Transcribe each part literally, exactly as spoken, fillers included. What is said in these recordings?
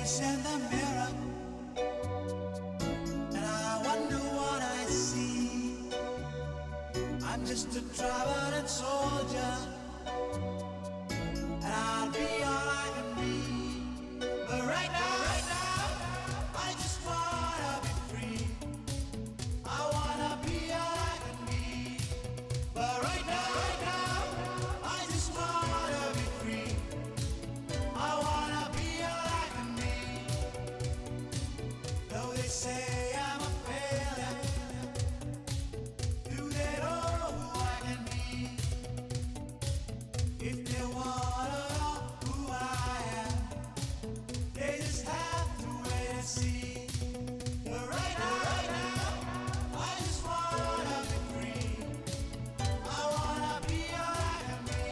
face in the mirror, and I wonder what I see. I'm just a traveling soldier, and I'll be all I can be. But right now, right now, I just wanna be free. I wanna be all I can be. But right now, right now, I just wanna be free. I wanna be all I can be. Though they say I'm a failure, do they know who I can be? If they wanna know who I am, they just have to wait and see. But right now, right now, I just wanna be free. I wanna be all I can be.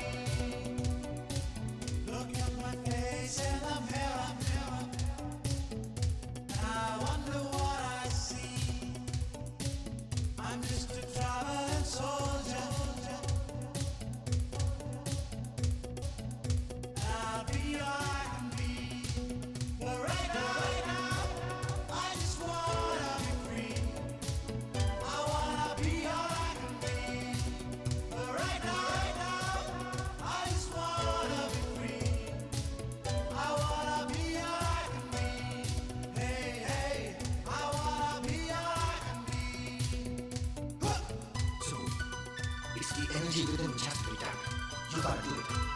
Look at my face in the mirror, mirror, and I wonder what I see. I'm just a traveling soldier, and I'll be all I can be. But right now, right now, I just wanna be free. I wanna be all I can be. But right now, right now, I just wanna be free. I wanna be all I can be. Hey, hey, I wanna be all I can be. Huh! So, it's the energy within which has to be tapped. You gotta do it.